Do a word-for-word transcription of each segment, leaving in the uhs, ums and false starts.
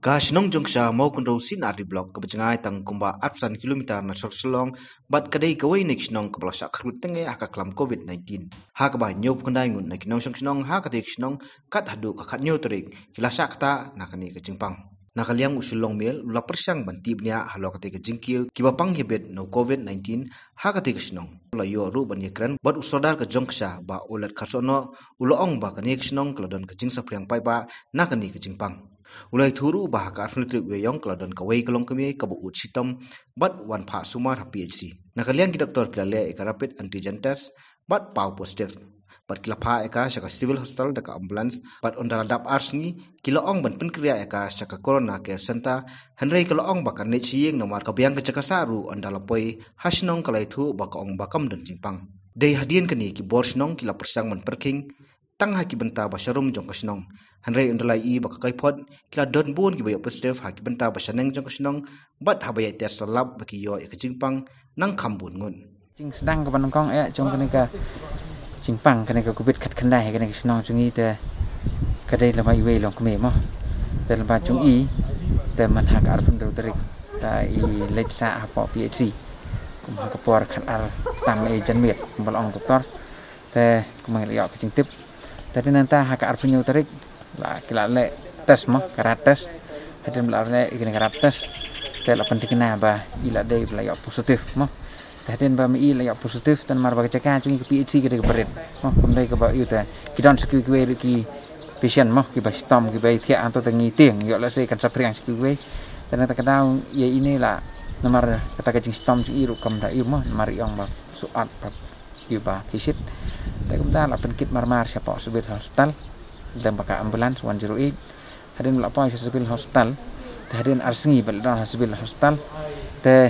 Kashnong jongsha mau kunro sin ari blok kebecengai tang kumba ratusan kilometer na sorselong bat kadai kawai nek shnong kebala sakrut tenge aka klam covid nineteen ha ka ba nyop kandai ngun na kinong shnong ha ka tek shnong kat hadu ka khat nyo terik kila sakta na kani ka jingpang na kaliang usulong mel la persang bantib nya halo ka tek jingkiu kiba pang hebet no covid nineteen ha ka tek shnong la yo ru ban yekran bat usodar ka jongsha ba ulat kharsono uloong ba kanek shnong kladon ka jingsa priang pai ba na kani ka jingpang ulai thuru bah ka arnutrik weyong keladon kawai kelong kemi kabu utsitom bat wan pha sumar ha P H C nakaliang ki doktor kilale eka rapid antigen test bat pau positif bat kila pha eka saka civil hospital daka ambulance bat ondara dap arsni kila ong ban penkriya eka saka corona care center hanrei kila ong ba kan chieng nomar kabiang kecaka saru ondala poi hasnong kalai thu ba ka ong ba kam dan jingpang dei hadien kani ki borsnong kila persang man perking tang haki benta ba sharum jong kasnong hanrei undalai i ba kai pod kila don bon ki bayo positif haki benta ba shaneng jong kasnong bat habaya tes lab ba ki yo e kajingpang nang khambun ngun jing sedang ka panongkong e jong kani ka jingpang kani ka covid khat khandai kani kasnong jungi te kadai lama iwe long kme mo te lama jung i te man hak ar pun terik ta i leksa apa P H C kum hak por khat ar tam e janmiet bal ong doktor te kumang liok ka jingtip tadi nanti hak arpunya terik lah kila le tes mah karat tes hadin belar le ikini karat tes te la penting na ba ila dei bela positif mah tadin ba mi ila positif tan mar ba ceka cungi ke P H C ke berit mah kumdai ke ba yuta kidon sekui kue ki patient mah ki ba stom ki ba thia anto tengi tieng yo la se kan sapriang sekui kue dan ta kadang ye ini lah nomor kata kecing stom ci iru kam da iu mah nomor yang ba suat ba iu ba kisit tak kumta la penkit marmar siapa subir hospital dan pakai ambulans one zero eight hadin la pa subir hospital hadin arsengi bal don subir hospital te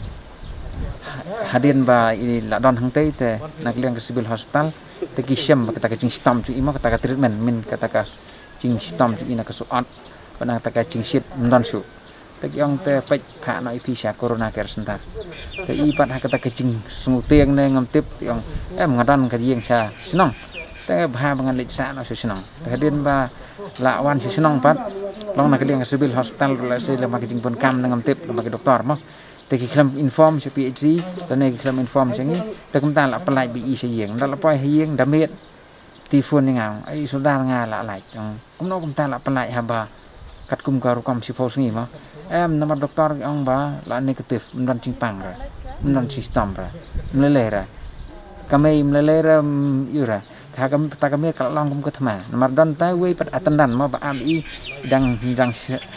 hadin ba ini la don hang te te nak liang ke subir hospital te kisem kata kacing stom tu ima kata treatment min kata ka cing stom tu ina ke suat panang ta kacing shit ndon su te yang te pek pha no ipi sha corona care center te i pat ha kata kacing sungu tieng ne ngam tip yang em ngadon ka jieng sa senong te bha bangan lik sa no su senong te hadin ba la wan si senong pat long na kaliang civil hospital la se la makijing pun kam ngam tip la maki doktor mo te ki klam inform si P H C dan ne ki klam inform singi te kum ta la pelai bi i se jieng la la poi hieng damet tifun ngang ai sudar nga la lai jong kum no kum ta la pelai ha ba kat kum ka rukam si pos ngi mo em nomor doktor ong ba la negatif mendon cingpang ra mendon sistem ra mlele ra kami mlele ra yura ta kam ta kami kala long kum ke thma nomor don ta we pat atendan ma ba am i dang dang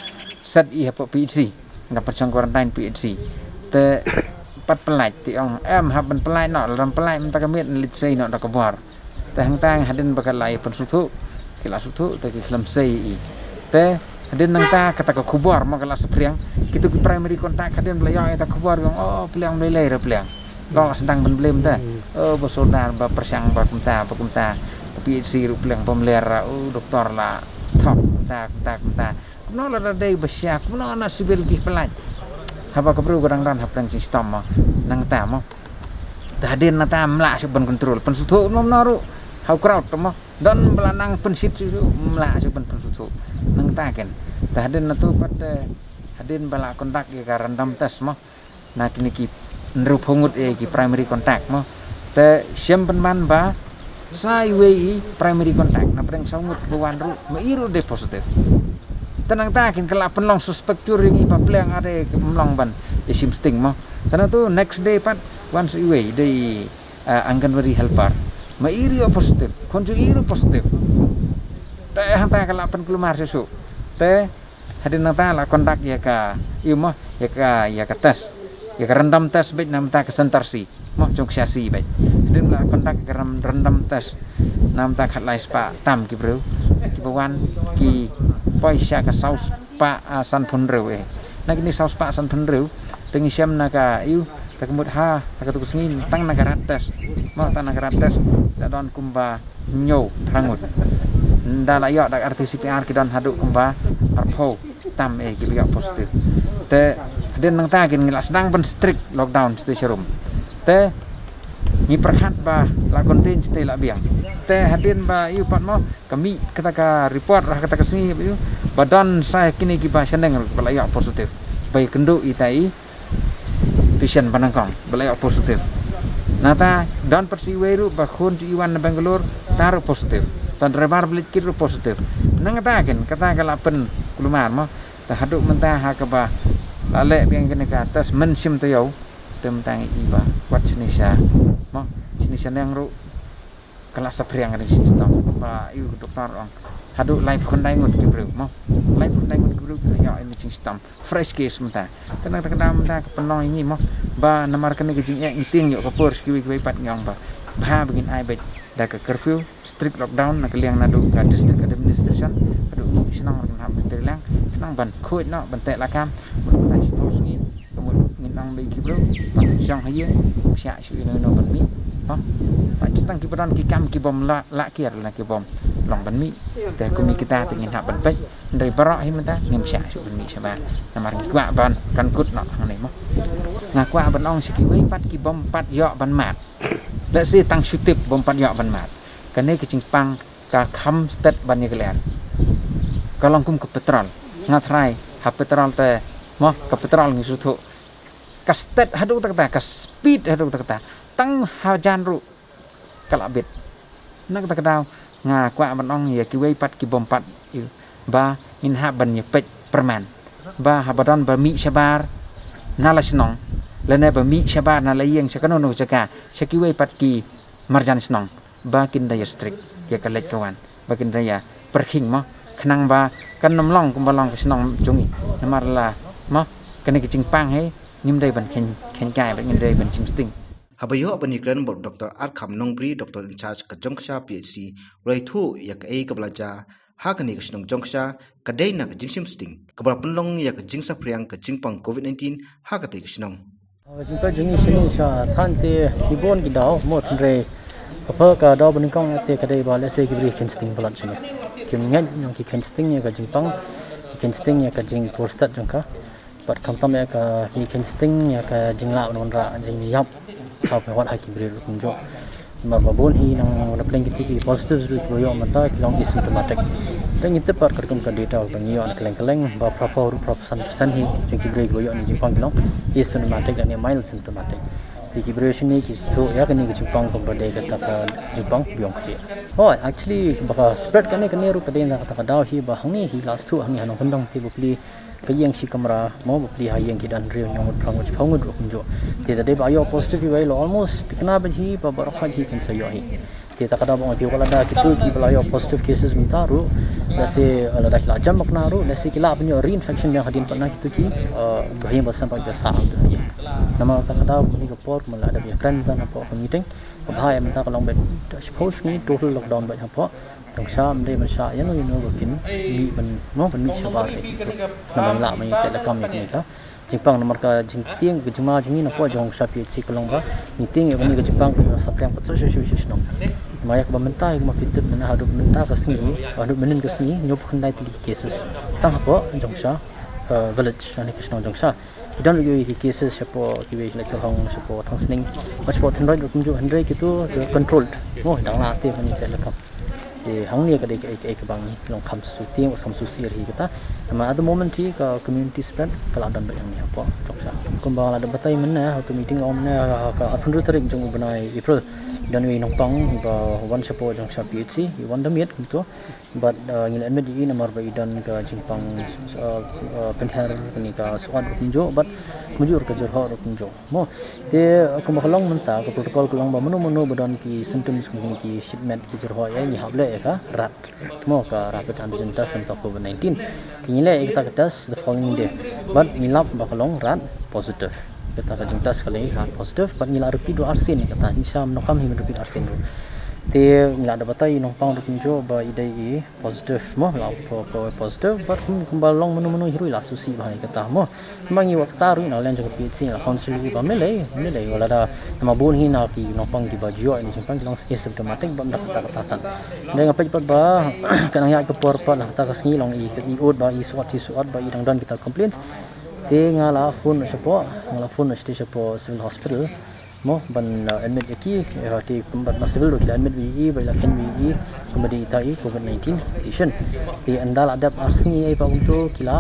set i hapo P H C ngap percang quarantine P H C te pat pelai ti ong em ha ben pelai no ram pelai ta kami lit sei no da kabor te hang tang hadin bakal lai pun suthu kila suthu te ki klam sei i te hadin nang ta kata ka kubur ma kala sepriang kitu ki primary contact hadin belayo ta kubur yang oh peliang lele re peliang lo sedang ben blem ta oh bosodar ba persang ba kumta ba kumta P H C ru peliang pemlera oh doktor la top ta ta ta no la dai basya no na sibil ki pelaj haba ka bru gadang dan hapang sistem ma nang ta ma hadin na ta mla se ben control pen suthu nom naru how crowd ma don belanang pensit su mla su ben pensuthu nang ta ken ta hadin na tu pat hadin bala kontak ya ka random test ma na kini ki nrup hongut e ki primary contact ma te siam pen man ba sai we primary contact na preng sangut buan ru me iru de positif tenang ta ken kala penlong suspek curing i pa pleng ade mlong ban isim sting ma tanah tu next day pat once we de angganwari helper ma iri positif konju iri positif te hanta kala pen kelumar sesu te hadin nata la kontak ya ka iu mah ya ka ya ka tes ya ka rendam tes bet nam ta ke sentarsi mah jong siasi bet hadin la kontak ke rendam tes nam ta khat lai spa tam ki bro ki bawan ki paisha ka saus pa san phun reu e na kini saus pa san phun reu tengi siam na ka iu ta kemut ha ta ka tukus ngin tang na karates ma tang na karates da don kumba nyo prangut nda la yo dak R T C P R ki don haduk kumba arpho tam e ki biak positif te den nang ta kin ngila sedang ben strict lockdown stay room te ni perhat ba la konten stay la biang te hadin ba iu pat mo kami kata ka report rah kata ka sini iu badan saya kini kita seneng belayak positif baik kendu itai vision panangkong belayak positif nata dan persiweru bakun di iwan Bangalore taruh positif tan rebar belit kiri positif nang katakan kata kalapen kulumar mah tahaduk mentah hakaba lale yang kena ke atas mensim tayau tentang iba wat Indonesia mah Indonesia yang ru kelas sapriang ada sistem ba iu doktor orang haduk live kondai ngut kibru mah live kondai ngut kibru ya ini sistem fresh case mentah tenang terkena mentah kepenong ini mah ba namar kena kejing ek ngiting yo kapur skiwi kiwi pat nyong ba ba begin ai bet dah ke curfew strict lockdown nak liang nadu ke district administration haduk ni senang orang ham terlang senang ban khoi no ban tek lakam ban suppose ni kemudian nginang be kibru ban syang haye syak syu no no ban mi ha ban stang kibran kikam kibom la la kiar la kibom long ban mi te kumi kita ingin hak ban pek dari barak hi menta ngem syak syu ban mi sabar namar ngikwa ban kan kut no hang ni mo ngakwa ban ong sikiwi pat kibom pat yok ban matและสิตั้งชุดติบบมปัญญาบันมาดกันนี่คือจิงปังกาคำสเตตบันยกเลียนก็ลองคุมกับเปตรอลงัดไรหับเปตรอลแต่มอกับเปตรอลนี่สุดทุกับสเตตฮัดดูตะกตากับสปีดฮัดดูตะกตาตั้งหาจานรุกลับบิดนักตะกดาวงากว่าบันองเหี้ยกิเวปัดกิบมปัดอยู่บาอินหาบันยเป็ดประมาณบาฮับบดอนบะมิชบาร์นาลาชนองlene bami syabar na layeng sakano no jaka sakiwe patki marjan snong bakin daya strik ya kalek kawan bakin daya perking mo khnang ba kan nomlong kumbalong snong jungi namarla mo kene kicing pang he nim dai ban ken ken kai ba nim dai ban chim sting habayo abanikran bot Doctor Arkham Nongbri Doctor in charge ka jongsha P H C raitu yak ei kablaja hakani ka snong jongsha kadai na ka jingsim sting kabra punlong yak jingsa priang ka jingpang covid nineteen hakati ka snong jumpa jenis ini sah tante ibon kita mau tendre apa kada benikong ate kada ibale se kibri kensting pelat sini kemingat yang ki kensting ya ka jingpang kensting ya ka jing postat jangka pat kamtam ya ka ki kensting ya ka jingla nonra jing yap ka wat ha kibri kunjo mababon hi nang replang ki positive root boyo mata kilong asymptomatic dan itu par kerkum ka data bangiyo an keleng-keleng ba proper proportion san hi jing kibri boyo ni jingpang kilong asymptomatic dan mild symptomatic di kibri sini ki to ya kani jingpang ko bade ka ta jingpang biong ki oh actually ba spread kani kani ru kade na ta daw hi ba hangi hi last two hangi hanong hendong ti bukli kayang si kamera mau bukli hayang ki dan riu nyong prang uch phang ru kunjo ti da de ba yo positive way lo almost kena ba hi ba barakha hi kan sayo hi ti ta kada bang ti kala da kitu ki bala yo positive cases mentaru lase ala da kila jam makna ru lase kila apnyo reinfection yang hadin pana kitu ki bahaya basam pa biasa ya nama ta kada ni ko por mala da ya kran ta na po meeting bahaya menta kalong bet suppose ni total lockdown ba ha po tong sha mde ma sha yang ni no kin ni ban no ban mi sha ba nama la mai che la kam ni ka jingpang nomor ka jingting ke jima jingi na po jong sa P H C kalong ba meeting ya ni ke jingpang sa prang pat so so so no mayak ba mentai ma fitur na hadu menta ka sngi hadu menin ka sngi nyop khandai ti cases tang po jong sa village ani kisno jong sa dan you cases siapa kiwe like hong siapa thang sning mas po hundred kunju hundred gitu controlled mo dang la te mani te lakam e hang ni ka de ke ke bang ni long kham su ting kham su sir hi kita ama at the moment hi ka community spread kala dan ba yang ni apa jong sa kumbang la da batai mana how to meeting om na ka hundred tarik jong banai april dan we nong pang ba one support jong sa P H C you want the meet gitu but ngil admit ini nomor ba idan ka jingpang penher ni ka suan kunjo but mujur ka jor ho kunjo mo te ko makalong menta ka protocol kulong ba menu menu badan ki symptoms ki shipment ki jor ho ya ni hable ka rat mo ka rapid antigen test untuk covid nineteen kinile kita test the following day but milap bakalong rat positive kita kajing tes kali rat positif but ngila rupi dua arsen kata insya menokam hi rupi arsen te ngila ada batai nongpang rukunjo ba idai positif mo la po positif but kumbalong menu-menu hirui la susi ba kata mo mangi wakta ru na len jaga P H C la council ba mele mele wala da nama bon hi na ki nongpang di ba jio ni simpang long asymptomatic ba ndak kata kata ne ngapai pat ba kanang ya ke por pa la kata kasngi long i i od ba i suat i suat ba i dang dan kita complaints te ngala phone support ngala phone sti support civil hospital mo ban admit iki di tempat civil do admit vi bala ken vi kemudian itai covid nineteen patient di andal adap arsi ai pa untuk kila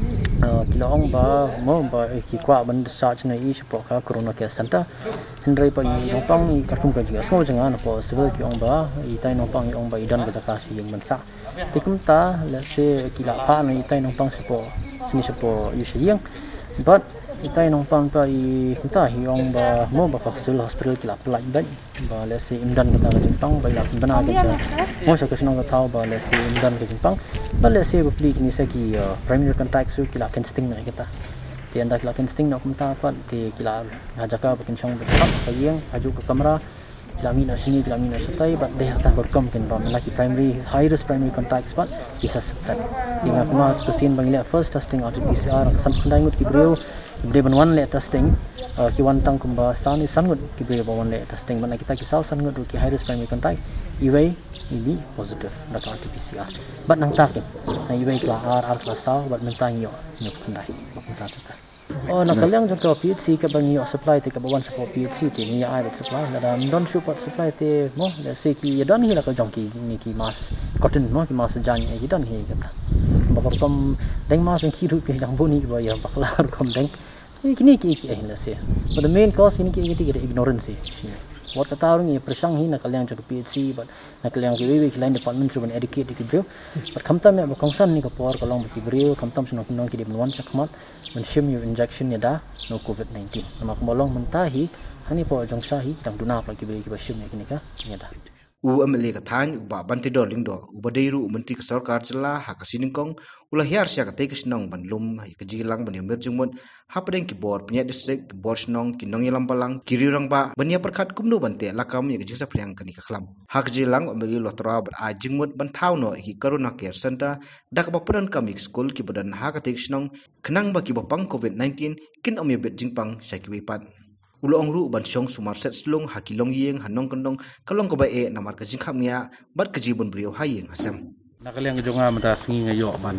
kila ong ba mo ba ki kwa ban search na i support ka corona care center hendrai pa i nopang i katum ka juga so jangan po civil ki ong ba itai nopang i ong ba idan ba ka si yang mansa tikum ta la se kila pa na itai nopang support sini support yu siang but itai nopang pa i kita hi ong ba mo ba ka civil hospital kila pelaj ba ba la se imdan kita ka jimpang ba la bana ka mo sa ka sinong ka tao ba la se imdan ka jimpang ba la se bukli ni sa ki primary contact su kila ken sting na kita ti anda kila ken sting na kumta pa ti kila hajaka ba ken song ba ka yang aju ke kamera kila mina sini kila mina satai ba de hata berkom ken ba laki primary high risk primary contacts ba bisa sepat ingat ma kesin bangila first testing out P C R sam khandai ngut ki breu Kibre ban one le testing ki wan tang kumba san ni sangut kibre ba one le testing mana kita kisau sangut ki high risk primary contact iway ini positive da ka P C R bat nang tak na iway kla r r kla sau bat mentang yo nyop kandai ta ta oh nakalyang jong ka P H C ka bang yo supply te ka ba one support P H C te ni ai supply na da don support supply te mo le se ki don hi la ka jong ki ni ki mas cotton mo ki mas jan ai ki don hi ka bakar kom deng mas yang kiru ke dang boni ba ya baklar kom deng kini ki ki eh se but the main cause ini ki ki ignorance what kata orang ni persang hi nak kalian jog P H C but nak kalian ki we ki lain department suban educate ki bro but kamtam ya bakongsan ni ka por kalong ki bro kamtam sunok nong ki dem wan chakmat men shim your injection ya da no covid nineteen nama kumolong mentahi hani po jong sahi dang duna pa ki bro ki ba shim ni ka ya da u amle ka than u ba ban te do ling do u ba dei ru menteri ka sarkar jela ha ka sining kong ula hiar sia ka te ka sinong ban lum ha ka jilang ban yamir jingmon ha padeng ki bor pnya district bor sinong ki nong yalam palang kiri rang ba bania perkhat kumnu ban te lakam ya ka jingsa phliang ka ni ka khlam ha ka jilang amli lo tra ba a jingmot ban thau no ki corona care center dak ba pran kamik school ki badan ha ka te sinong khnang ba ki ba pang covid nineteen kin omye bet jingpang sai ki pan ulong ru ban song sumar set slung hakilong yeng hanong kandong kalong ko ba e namar ka jingkham ya bat ka jibun brio hayeng asam nakaliang jonga mata singi ngayo ban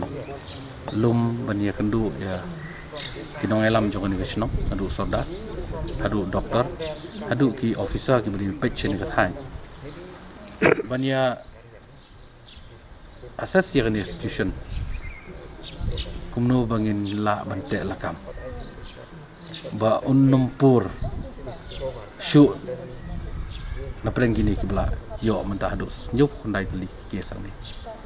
lum ban ya kendu ya kinong elam jonga ni kesno adu soda adu doktor adu ki officer ki beri patch ni ka thai ban ya assess ya ni institution kumno bangin la ban te lakam ba unnumpur shu na preng gini kibla yo mentah dus nyup kundai teli ke sang ni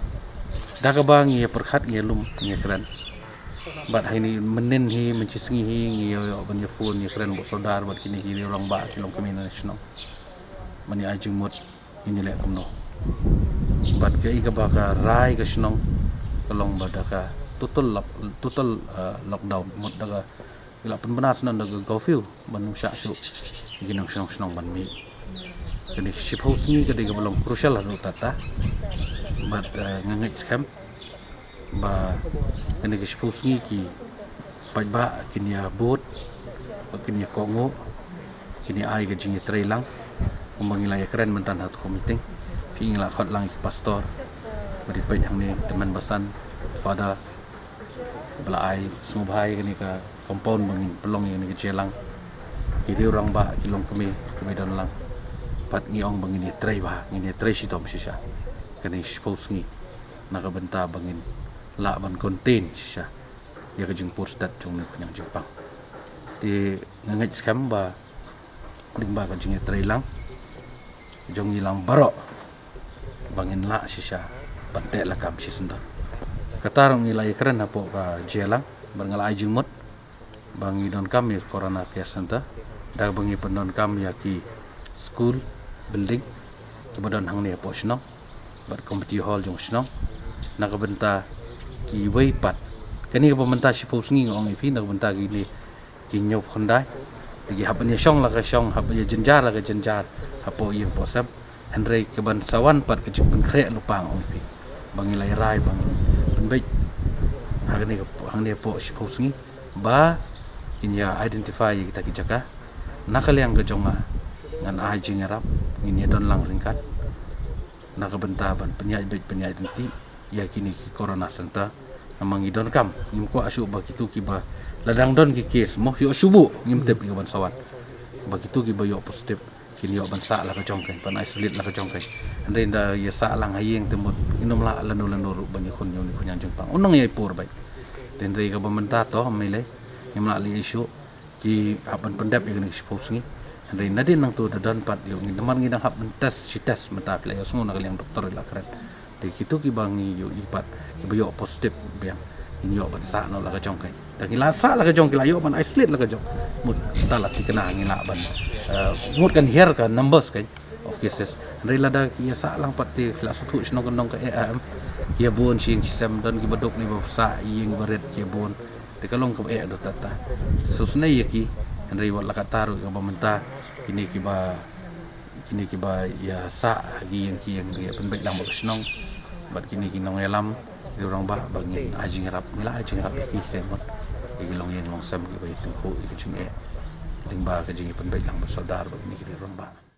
daga bang ye perkhat ye lum ye kran bat haini menen hi mencisngi hi ye yo ban ye phone ye kran bo sodar bat kini hi orang ba kilong kami national mani ajing mot ini le kumno bat ke ika ba ka rai ka snong kalong badaka total total lockdown mot daga ila penbenas nan daga gofil ban sya su ginang snong snong ban mi kini ship house ni ke diga belum crucial lah tata bat ngangit scam ba kini ke ship house ni ki pai ba kini ya bot kini kongo kini ai ke jingi trailang umangila ya keren mentan hatu meeting pingla khot lang ki pastor bari pai hang ni teman basan pada bela ai subhai kini ka compound bangin pelong yang ni jelang kiri orang ba kilong kami kami dan lang pat ngiong bangin ni tray ba ngini tray si tom sisa kani suppose ni naka benta bangin la ban contain sisa ya ka jing postat jong ni yang Jepang ti ngangit scam ba ling ba ka jing tray lang jong ilang barok bangin la sisa bante la kam si sundar katarong ilai keren apo ka jelang bangalai jingmot bangi don kami corona care center dah bangi pendon kami ki school building kemudian hang ni apo snong bar community hall jong snong nak benta ki wei pat kani ka benta si fusngi ngong ifi nak benta ki ni ki nyop khandai tigi hapnya song la ka song hapnya jenjar la ka jenjar apo yeng posap henry ke ban sawan pat ke jipun kre lupang ong ifi bangi lai rai bangi penbaik hang ni hang ni apo si fusngi ba kinya identify kita kijaka nakaliang ke jonga ngan ajing arab ini don lang ringkat nakabenta ban penyai bet penyai nanti ya kini corona center namang idon kam ngim ko asu ba kitu kiba ladang don ki kes mo yo subu ngim tep ban sawan begitu ki bayo positif kini yo bansa la ka jongkai pan isolate la ka jongkai andai da ya sa lang hayeng temut inum la lanu lanu ru bani kun yo ni kun yang jengpang unang yai pur bai den rei ka bamenta to mele yang la li isu ki apan pendap yang ni expose ni andai nadin nang tu dan pat yo ngi demar ngi dang hap tes si tes mata le yo sungu nak yang doktor la kret de kitu ki bangi yo ipat ki bayo positif biang ini yo bansa no la ka jongkai ta ki la sa la ka jong ki la yo ban isolate la ka jong mut ta la ti kena ngi la ban mut kan here ka numbers kan of cases andai la da ki sa lang pat ti la su tu sno kan dong ka am ki bon sing sistem dan ki badok ni ba sa yeng baret ki bon te kalong ka e do tata susne yaki andai wala ka taru yo bamenta kini ki ba kini ki ba ya sa gi yang ki yang ya penbaik lang ba snong bat kini ki nong elam di orang ba bangin ajing rap mila ajing rap ki kemot ki long yen long sam ki ba itu ko ki chung e ling ba ka jing penbaik lang ba sodar ba ni ki orang ba